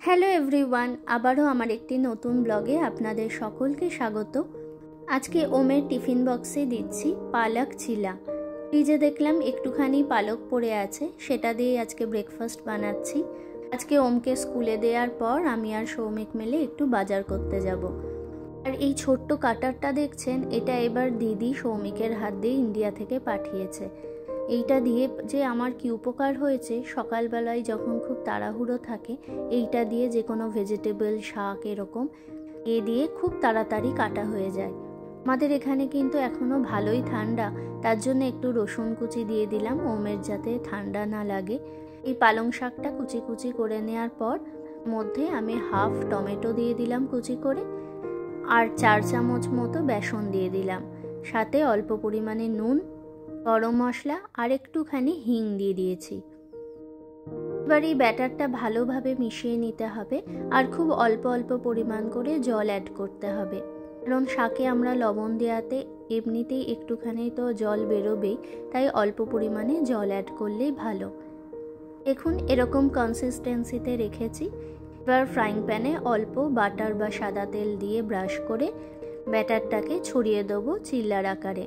Hello everyone, আবারও আমার একটি নতুন ব্লগে আপনাদের সকলকে স্বাগত। আজকে ওমের টিফিন বক্সে দিচ্ছি পালক চিলা। ফ্রিজে দেখলাম একটুখানি পালক পড়ে আছে, সেটা দিয়ে আজকে ব্রেকফাস্ট বানাচ্ছি। আজকে ওমকে স্কুলে দেওয়ার পর আমি আর সৌমিক মিলে একটু বাজার করতে যাব। আর এই ছোট্ট কাটারটা দেখছেন, এটা এবার দিদি সৌমিকের হাত দিয়ে ইন্ডিয়া থেকে পাঠিয়েছে। এইটা দিয়ে যে আমার কি উপকার হয়েছে, সকালবেলায় যখন খুব তাড়াহুড়ো থাকে এইটা দিয়ে যে কোনো ভেজিটেবল, শাক এরকম দিয়ে খুব তাড়াতাড়ি কাটা হয়ে যায়। আমাদের এখানে কিন্তু এখনও ভালোই ঠান্ডা, তার জন্য একটু রসুন কুচি দিয়ে দিলাম ওমের যাতে ঠান্ডা না লাগে। এই পালং শাকটা কুচি কুচি করে নেওয়ার পর মধ্যে আমি হাফ টমেটো দিয়ে দিলাম কুচি করে, আর 4 চামচ মতো বেসন দিয়ে দিলাম, সাথে অল্প পরিমাণে নুন, গরম মশলা আর একটুখানি হিং দিয়ে দিয়েছি। এবার এই ব্যাটারটা ভালোভাবে মিশিয়ে নিতে হবে, আর খুব অল্প অল্প পরিমাণ করে জল অ্যাড করতে হবে, কারণ শাকে আমরা লবণ দেওয়াতে এমনিতেই একটুখানি তো জল বেরোবেই, তাই অল্প পরিমাণে জল অ্যাড করলেই ভালো। দেখুন এরকম কনসিস্টেন্সিতে রেখেছি। এবার ফ্রাইং প্যানে অল্প বাটার বা সাদা তেল দিয়ে ব্রাশ করে ব্যাটারটাকে ছড়িয়ে দেবো চিল্লার আকারে।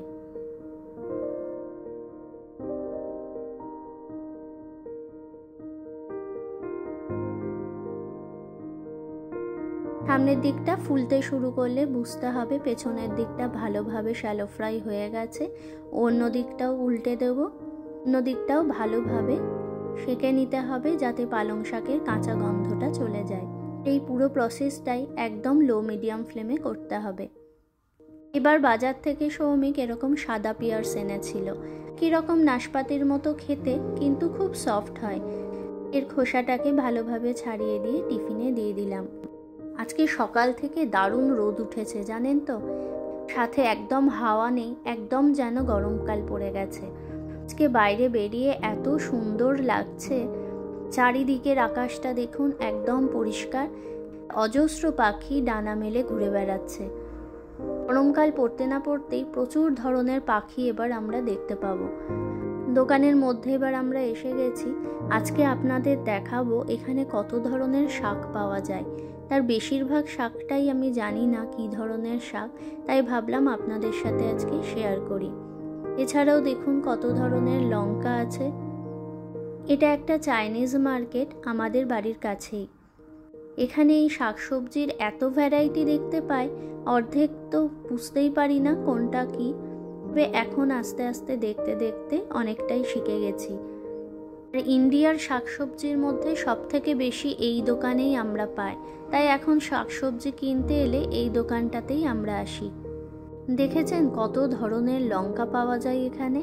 সামনের দিকটা ফুলতে শুরু করলে বুঝতে হবে পেছনের দিকটা ভালোভাবে শ্যালো ফ্রাই হয়ে গেছে। অন্য দিকটাও উল্টে দেবো, অন্য দিকটাও ভালোভাবে সেঁকে নিতে হবে যাতে পালং শাকের কাঁচা গন্ধটা চলে যায়। এই পুরো প্রসেসটাই একদম লো মিডিয়াম ফ্লেমে করতে হবে। এবার বাজার থেকে সৌমিক এরকম সাদা পিয়ার্স এনেছিল, কীরকম নাশপাতির মতো খেতে, কিন্তু খুব সফট হয়। এর খোসাটাকে ভালোভাবে ছাড়িয়ে দিয়ে টিফিনে দিয়ে দিলাম। আজকে সকাল থেকে দারুণ রোদ উঠেছে জানেন তো, সাথে একদম হাওয়া নেই, একদম যেন গরমকাল পড়ে গেছে। আজকে বাইরে বেরিয়ে এত সুন্দর লাগছে, চারিদিকের আকাশটা দেখুন একদম পরিষ্কার, অজস্র পাখি ডানা মেলে ঘুরে বেড়াচ্ছে। গরমকাল পড়তে না পড়তেই প্রচুর ধরনের পাখি এবার আমরা দেখতে পাবো। দোকানের মধ্যে এবার আমরা এসে গেছি। আজকে আপনাদের দেখাবো এখানে কত ধরনের শাক পাওয়া যায়। তার বেশিরভাগ শাকটাই আমি জানি না কি ধরনের শাক, তাই ভাবলাম আপনাদের সাথে আজকে শেয়ার করি। এছাড়াও দেখুন কত ধরনের লঙ্কা আছে। এটা একটা চাইনিজ মার্কেট আমাদের বাড়ির কাছেই। এখানে এই শাকসবজির এত ভ্যারাইটি দেখতে পাই, অর্ধেক তো বুঝতেই পারি না কোনটা কি। তবে এখন আস্তে আস্তে দেখতে দেখতে অনেকটাই শিখে গেছি। আর ইন্ডিয়ার শাকসবজির মধ্যে সবথেকে বেশি এই দোকানেই আমরা পাই, তাই এখন শাকসবজি কিনতে এলে এই দোকানটাতেই আমরা আসি। দেখেছেন কত ধরনের লঙ্কা পাওয়া যায় এখানে।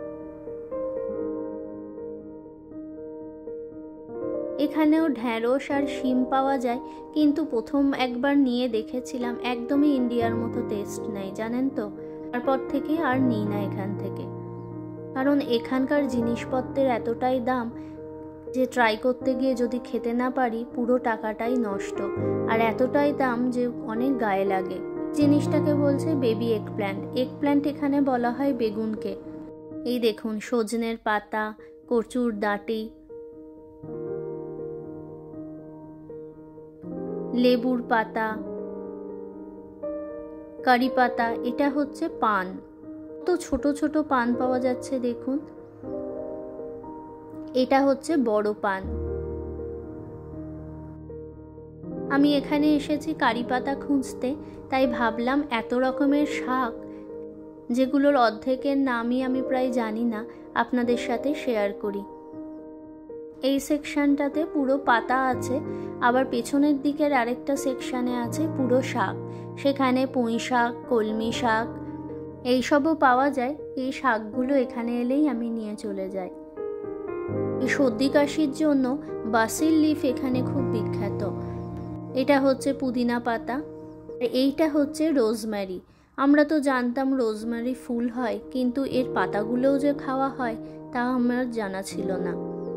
এখানেও ঢ্যাঁড়স আর শিম পাওয়া যায়, কিন্তু প্রথম একবার নিয়ে দেখেছিলাম একদমই ইন্ডিয়ার মতো টেস্ট নেই জানেন তো। তারপর থেকে আর নিই না এখান থেকে, কারণ এখানকার জিনিসপত্রের এতটাই দাম যে ট্রাই করতে গিয়ে যদি খেতে না পারি পুরো টাকাটাই নষ্ট। আর এতটাই দাম যে অনেক গায়ে লাগে। জিনিসটাকে বলছে baby egg plant. Egg plant এখানে বলা হয় বেগুনকে। এই দেখুন সজনের পাতা, কচুর ডাঁটি, লেবুর পাতা, কারি পাতা, এটা হচ্ছে পান। তো ছোট ছোট পান পাওয়া যাচ্ছে দেখুন, এটা হচ্ছে বড় পান। আমি এখানে এসেছি কারি পাতা খুঁজতে, তাই ভাবলাম এত রকমের শাক যেগুলোর অর্ধেকের নামই আমি প্রায় জানি না, আপনাদের সাথে শেয়ার করি। এই সেকশনটাতে পুরো পাতা আছে, আবার পেছনের দিকের আরেকটা সেকশনে আছে পুরো শাক। সেখানে পুঁই শাক, কলমি শাক এইসবও পাওয়া যায়। এই শাকগুলো এখানে এলেই আমি নিয়ে চলে যাই। এই সর্দি কাশির জন্য বাসিল লিফ এখানে খুব বিখ্যাত। এটা হচ্ছে পুদিনা পাতা, এইটা হচ্ছে রোজমেরি। আমরা তো জানতাম রোজমেরি ফুল হয়, কিন্তু এর পাতাগুলোও যে খাওয়া হয় তা আমার জানা ছিল না।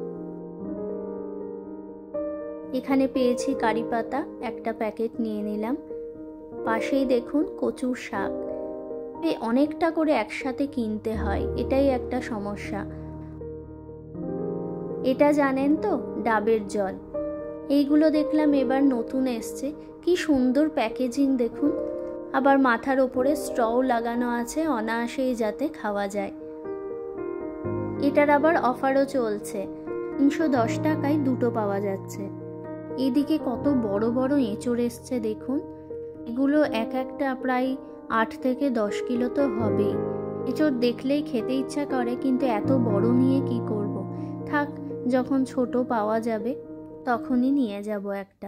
এখানে পেয়েছি কারি পাতা, একটা প্যাকেট নিয়ে নিলাম। পাশেই দেখুন কচুর শাক। অনেকটা করে একসাথে কিনতে হয়, এটাই একটা সমস্যা। এটা জানেন তো ডাবের জল, এইগুলো দেখলাম এবার নতুন এসছে, কি সুন্দর প্যাকেজিং দেখুন। আবার মাথার ওপরে স্ট্রও লাগানো আছে, অনায়াসেই যাতে খাওয়া যায়। এটার আবার অফারও চলছে, 310 টাকায় দুটো পাওয়া যাচ্ছে। এদিকে কত বড় বড় এঁচড় এসছে দেখুন, এগুলো এক একটা প্রায় 8 থেকে 10 কিলো তো হবেই। এঁচড় দেখলেই খেতে ইচ্ছা করে, কিন্তু এত বড় নিয়ে কি করব, থাক, যখন ছোট পাওয়া যাবে তখনই নিয়ে যাব একটা।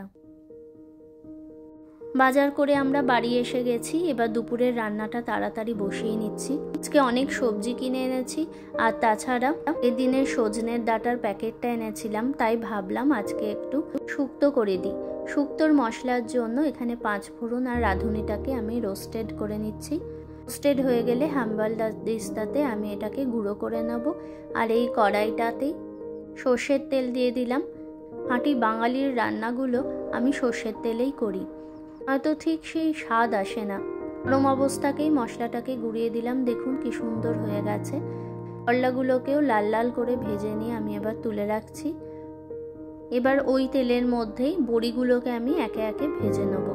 বাজার করে আমরা বাড়ি এসে গেছি, এবার দুপুরের রান্নাটা তাড়াতাড়ি বসিয়ে নিচ্ছি। আজকে অনেক সবজি কিনে এনেছি, আর তাছাড়া এদিনের সজনের ডাঁটার প্যাকেটটা এনেছিলাম, তাই ভাবলাম আজকে একটু শুক্তো করে দিই। শুক্তোর মশলার জন্য এখানে 5 ফোড়ন আর রাঁধুনিটাকে আমি রোস্টেড করে নিচ্ছি। রোস্টেড হয়ে গেলে হাম্বাল দিস্তাতে আমি এটাকে গুঁড়ো করে নেব। আর এই কড়াইটাতেই সর্ষের তেল দিয়ে দিলাম। খাঁটি বাঙালির রান্নাগুলো আমি সর্ষের তেলেই করি, হয়তো ঠিক সেই স্বাদ আসে না। গরম অবস্থাতেই মশলাটাকে গুঁড়িয়ে দিলাম, দেখুন কি সুন্দর হয়ে গেছে। করলাগুলোকেও লাল লাল করে ভেজে নিয়ে আমি এবার তুলে রাখছি। এবার ওই তেলের মধ্যেই বড়িগুলোকে আমি একে একে ভেজে নেব।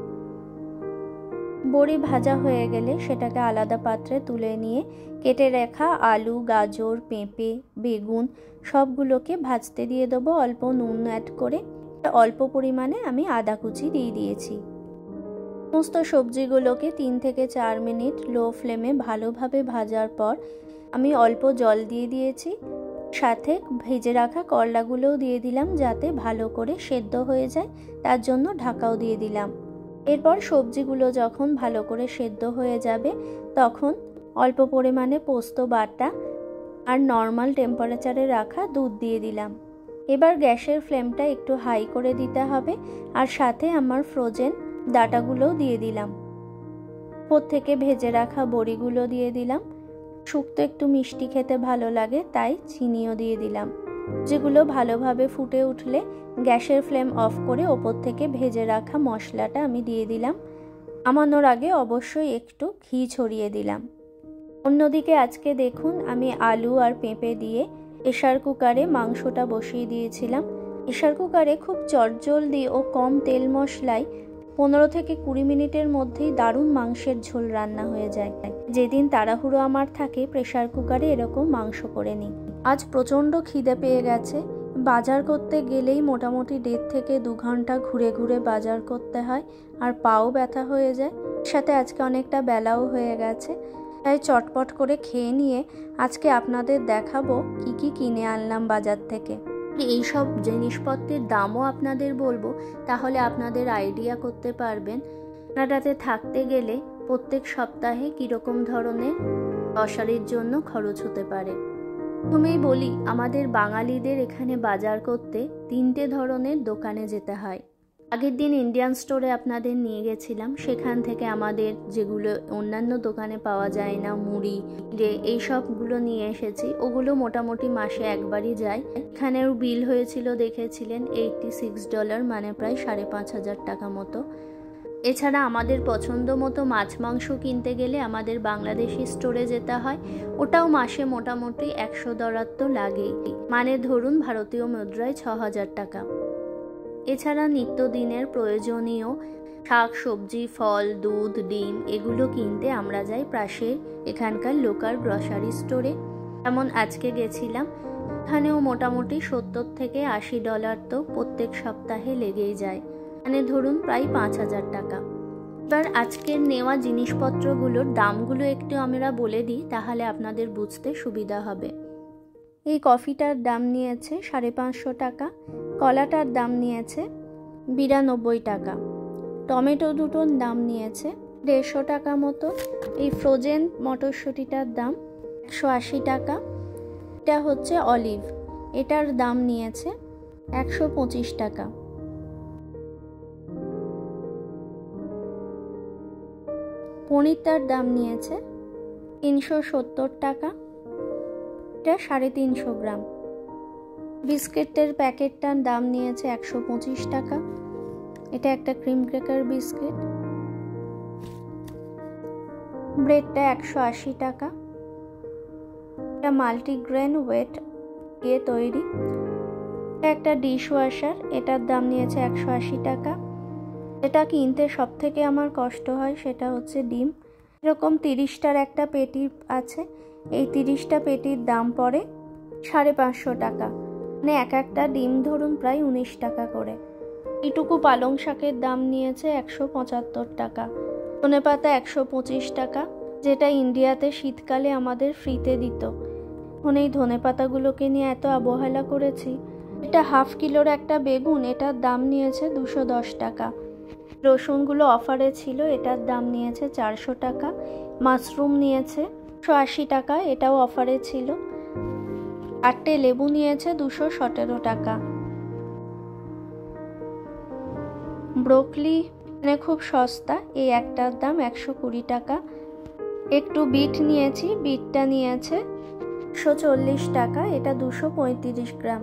বড়ি ভাজা হয়ে গেলে সেটাকে আলাদা পাত্রে তুলে নিয়ে কেটে রাখা আলু, গাজর, পেঁপে, বেগুন সবগুলোকে ভাজতে দিয়ে দেবো অল্প নুন অ্যাড করে। অল্প পরিমাণে আমি আদা কুচি দিয়ে দিয়েছি। সমস্ত সবজিগুলোকে 3 থেকে 4 মিনিট লো ফ্লেমে ভালোভাবে ভাজার পর আমি অল্প জল দিয়ে দিয়েছি, সাথে ভেজে রাখা করলাগুলোও দিয়ে দিলাম যাতে ভালো করে সেদ্ধ হয়ে যায়, তার জন্য ঢাকাও দিয়ে দিলাম। এরপর সবজিগুলো যখন ভালো করে সেদ্ধ হয়ে যাবে তখন অল্প পরিমাণে পোস্ত বাটা আর নর্মাল টেম্পারেচারে রাখা দুধ দিয়ে দিলাম। এবার গ্যাসের ফ্লেমটা একটু হাই করে দিতে হবে, আর সাথে আমার ফ্রোজেন ডাঁটাগুলোও দিয়ে দিলাম। উপর থেকে ভেজে রাখা বড়িগুলো দিয়ে দিলাম। শুক্তো একটু মিষ্টি খেতে ভালো লাগে, তাই চিনিও দিয়ে দিলাম। যেগুলো ভালোভাবে ফুটে উঠলে গ্যাসের ফ্লেম অফ করে ওপর থেকে ভেজে রাখা মশলাটা আমি দিয়ে দিলাম। নামানোর আগে অবশ্যই একটু ঘি ছড়িয়ে দিলাম। অন্যদিকে আজকে দেখুন আমি আলু আর পেঁপে দিয়ে প্রেসার কুকারে মাংসটা বসিয়ে দিয়েছিলাম। প্রেসার কুকারে খুব চটজলদি ও কম তেল মশলায় 15 থেকে 20 মিনিটের মধ্যেই দারুণ মাংসের ঝোল রান্না হয়ে যায়। যেদিন তাড়াহুড়ো আমার থাকে প্রেসার কুকারে এরকম মাংস করে নিই। আজ প্রচণ্ড খিদে পেয়ে গেছে, বাজার করতে গেলেই মোটামুটি 1.5 থেকে 2 ঘন্টা ঘুরে ঘুরে বাজার করতে হয়, আর পাও ব্যথা হয়ে যায়। সাথে আজকে অনেকটা বেলাও হয়ে গেছে, তাই চটপট করে খেয়ে নিয়ে আজকে আপনাদের দেখাবো কি কি কিনে আনলাম বাজার থেকে। এই সব জিনিসপত্রের দামও আপনাদের বলবো, তাহলে আপনাদের আইডিয়া করতে পারবেন কানাডাতে থাকতে গেলে প্রত্যেক সপ্তাহে কীরকম ধরনের গ্রসারির জন্য খরচ হতে পারে। প্রথমেই বলি, আমাদের বাঙালিদের এখানে বাজার করতে 3টে ধরনের দোকানে যেতে হয়। আগের দিন ইন্ডিয়ান স্টোরে আপনাদের নিয়ে গেছিলাম, সেখান থেকে আমাদের যেগুলো অন্যান্য দোকানে পাওয়া যায় না, মুড়ি এই সবগুলো নিয়ে এসেছি। ওগুলো মোটামুটি মাসে একবারই যায়। এখানেও বিল হয়েছিল দেখেছিলেন $86, মানে প্রায় 5,500 টাকা মতো। এছাড়া আমাদের পছন্দ মতো মাছ মাংস কিনতে গেলে আমাদের বাংলাদেশি স্টোরে যেতে হয়, ওটাও মাসে মোটামুটি $100 তো লাগেই, মানে ধরুন ভারতীয় মুদ্রায় 6,000 টাকা। এছাড়া নিত্যদিনের প্রয়োজনীয় শাক সবজি, ফল, দুধ, ডিম এগুলো কিনতে আমরা যাই পাশের এখানকার লোকাল গ্রসারি স্টোরে। যেমন আজকে গেছিলাম, এখানেও মোটামুটি $70 থেকে $80 তো প্রত্যেক সপ্তাহে লেগেই যায়, মানে ধরুন প্রায় 5,000 টাকা। এবার আজকের নেওয়া জিনিসপত্রগুলোর দামগুলো একটু আমরা বলে দিই, তাহলে আপনাদের বুঝতে সুবিধা হবে। এই কফিটার দাম নিয়েছে 550 টাকা, কলাটার দাম নিয়েছে 92 টাকা, টমেটো দুটোর দাম নিয়েছে 150 টাকা মতো। এই ফ্রোজেন মটরশুঁটিটার দাম 180 টাকা। এটা হচ্ছে অলিভ, এটার দাম নিয়েছে 125 টাকা। পনিরটার দাম নিয়েছে 370 টাকা, এটা 350 গ্রাম। বিস্কিটের প্যাকেটটার দাম নিয়েছে 125 টাকা, এটা একটা ক্রিম ক্র্যাকার বিস্কিট। ব্রেডটা 180 টাকা, এটা মাল্টিগ্রেন ওয়েট দিয়ে তৈরি। একটা ডিশ ওয়াশার, এটার দাম নিয়েছে 180 টাকা। এটা কিনতে সব থেকে আমার কষ্ট হয় সেটা হচ্ছে ডিম। এরকম 30টার একটা পেটি আছে, এই 30টা পেটির দাম পড়ে 550 টাকা, মানে এক একটা ডিম ধরুন প্রায় 19 টাকা করে। এইটুকু পালং শাকের দাম নিয়েছে 175 টাকা। ধনেপাতা 125 টাকা, যেটা ইন্ডিয়াতে শীতকালে আমাদের ফ্রিতে দিত। এখন এই ধনেপাতাগুলোকে নিয়ে এত অবহেলা করেছি। এটা হাফ কিলোর একটা বেগুন, এটার দাম নিয়েছে 210 টাকা। রসুনগুলো অফারে ছিল, এটার দাম নিয়েছে 400 টাকা। মাশরুম নিয়েছে 180 টাকা, এটাও অফারে ছিল। 8টে লেবু নিয়েছে 217 টাকা। ব্রোকলি খুব সস্তা, এই একটার দাম 120 টাকা। একটু বিট নিয়েছি, বিটটা নিয়েছে 140 টাকা, এটা 235 গ্রাম।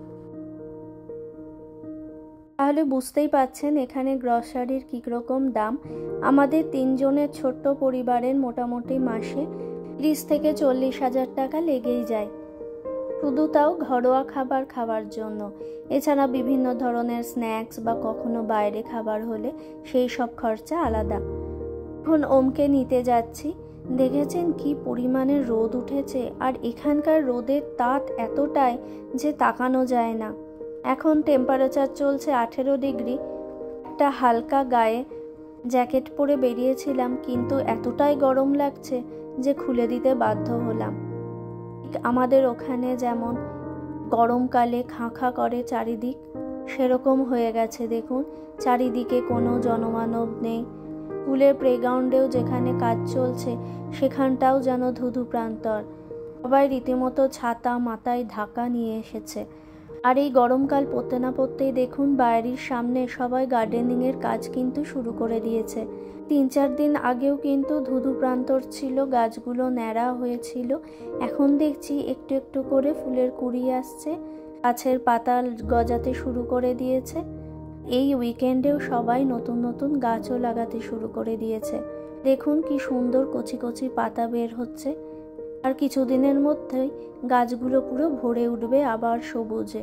তাহলে বুঝতেই পাচ্ছেন এখানে গ্রসারির কী রকম দাম। আমাদের 3 জনের ছোট্ট পরিবারের মোটামুটি মাসে 30 থেকে 40 হাজার টাকা লেগেই যায়, শুধু তাও ঘরোয়া খাবার খাওয়ার জন্য। এছাড়া বিভিন্ন ধরনের স্ন্যাক্স বা কখনো বাইরে খাবার হলে সেই সব খরচা আলাদা। এখন ওমকে নিতে যাচ্ছি, দেখেছেন কি পরিমাণে রোদ উঠেছে, আর এখানকার রোদের তাপ এতটাই যে তাকানো যায় না। এখন টেম্পারেচার চলছে 18 ডিগ্রি। একটা হালকা গায়ে জ্যাকেট পরে বেরিয়েছিলাম, কিন্তু এতটাই গরম লাগছে যে খুলে দিতে বাধ্য হলাম। আমাদের ওখানে যেমন গরমকালে খাঁ খাঁ করে চারিদিক, সেরকম হয়ে গেছে। দেখুন চারিদিকে কোনো জনমানব নেই। স্কুলের প্লেগ্রাউন্ডেও যেখানে কাজ চলছে সেখানটাও যেন ধুধু প্রান্তর। সবাই রীতিমতো ছাতা মাথায় ঢাকা নিয়ে এসেছে। আর এই গরমকাল পড়তে না পড়তেই দেখুন বাড়ির সামনে সবাই গার্ডেনিংয়ের কাজ কিন্তু শুরু করে দিয়েছে। 3-4 দিন আগেও কিন্তু ধুধু প্রান্তর ছিল, গাছগুলো ন্যাড়া হয়েছিল। এখন দেখছি একটু একটু করে ফুলের কুঁড়ি আসছে, গাছের পাতা গজাতে শুরু করে দিয়েছে। এই উইকেন্ডেও সবাই নতুন নতুন গাছও লাগাতে শুরু করে দিয়েছে। দেখুন কি সুন্দর কচি কচি পাতা বের হচ্ছে, আর কিছুদিনের মধ্যেই গাছগুলো পুরো ভরে উঠবে আবার সবুজে।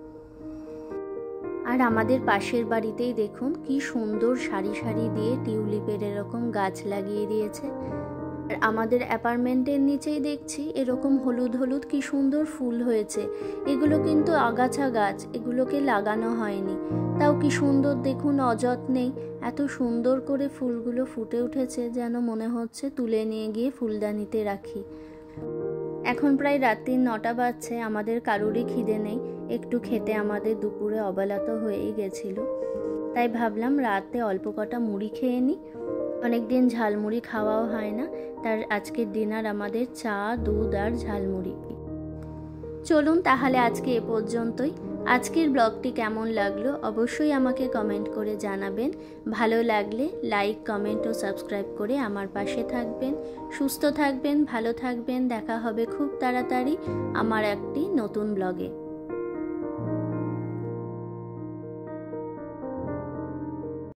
আর আমাদের পাশের বাড়িতেই দেখুন কি সুন্দর সারি সারি দিয়ে টিউলিপের এরকম গাছ লাগিয়ে দিয়েছে। আর আমাদের অ্যাপার্টমেন্টের নিচেই দেখছি এরকম হলুদ হলুদ কি সুন্দর ফুল হয়েছে। এগুলো কিন্তু আগাছা গাছ, এগুলোকে লাগানো হয়নি, তাও কি সুন্দর দেখুন অযত্নেই এত সুন্দর করে ফুলগুলো ফুটে উঠেছে, যেন মনে হচ্ছে তুলে নিয়ে গিয়ে ফুলদানিতে রাখি। এখন প্রায় রাত্রির 9টা বাজছে, আমাদের কারোরই খিদে নেই। একটু খেতে আমাদের দুপুরে অবেলা তো হয়েই গেছিল, তাই ভাবলাম রাতে অল্প কটা মুড়ি খেয়ে নিই। অনেকদিন ঝালমুড়ি খাওয়াও হয় না, তার আজকের ডিনার আমাদের চা, দুধ আর ঝালমুড়ি। চলুন তাহলে আজকে এ পর্যন্তই। আজকের ব্লগটি কেমন লাগলো অবশ্যই আমাকে কমেন্ট করে জানাবেন। ভালো লাগলে লাইক, কমেন্ট ও সাবস্ক্রাইব করে আমার পাশে থাকবেন। সুস্থ থাকবেন, ভালো থাকবেন। দেখা হবে খুব তাড়াতাড়ি আমার একটি নতুন ব্লগে।